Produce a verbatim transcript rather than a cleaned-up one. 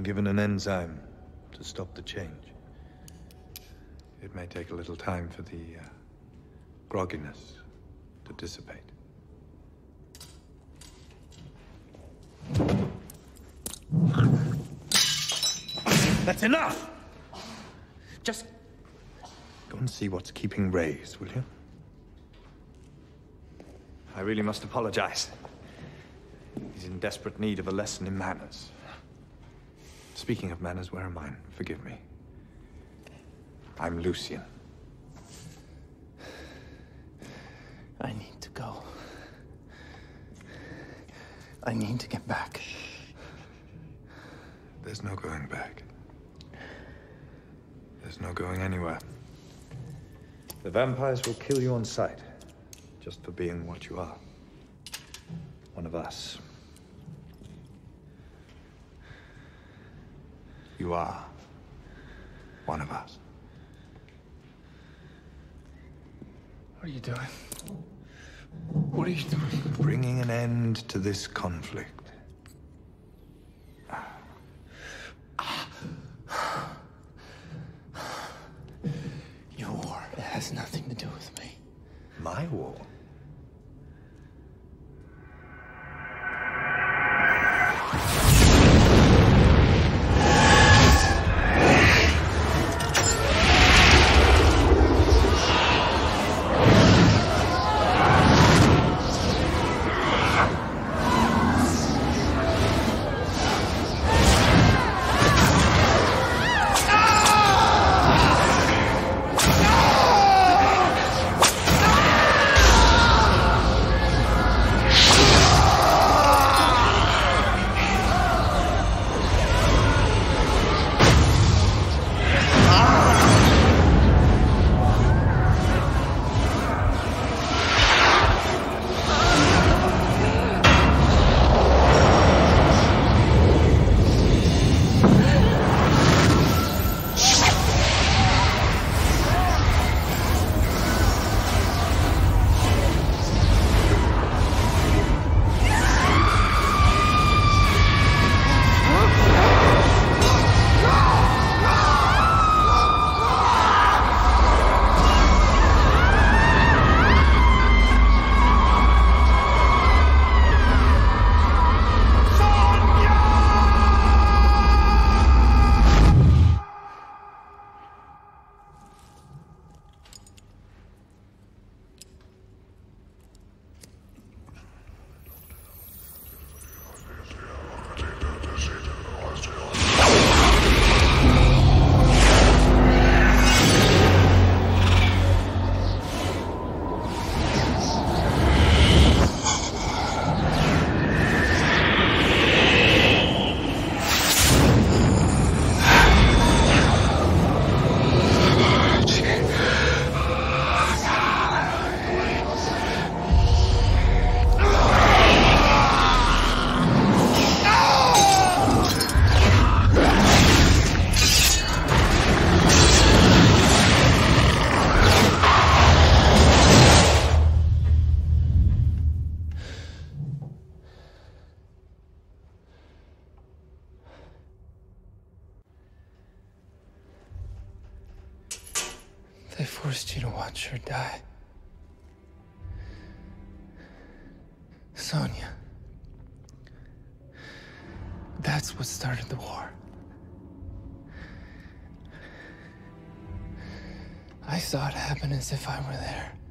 given an enzyme to stop the change. It may take a little time for the uh, grogginess to dissipate. That's enough! Just go and see what's keeping Reyes, will you? I really must apologize. He's in desperate need of a lesson in manners. Speaking of manners, where are mine? Forgive me. I'm Lucian. I need to go. I need to get back. There's no going back. There's no going anywhere. The vampires will kill you on sight, just for being what you are. One of us. You are one of us. What are you doing? What are you doing? Bringing an end to this conflict. Your war, it has nothing to do with me. My war? They forced you to watch her die. Sonia. That's what started the war. I saw it happen as if I were there.